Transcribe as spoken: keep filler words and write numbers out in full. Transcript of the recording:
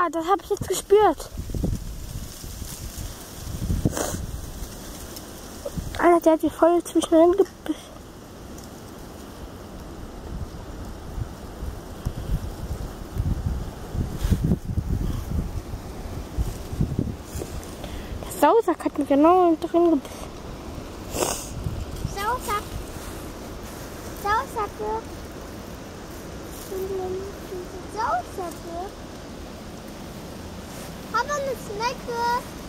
Ja, das habe ich jetzt gespürt. Alter, der hat die voll zwischendrin gebissen. Der Sausack hat mir genau drin gebissen. Sausack. Sausacke. Sausacke. Aber eine Schnecke.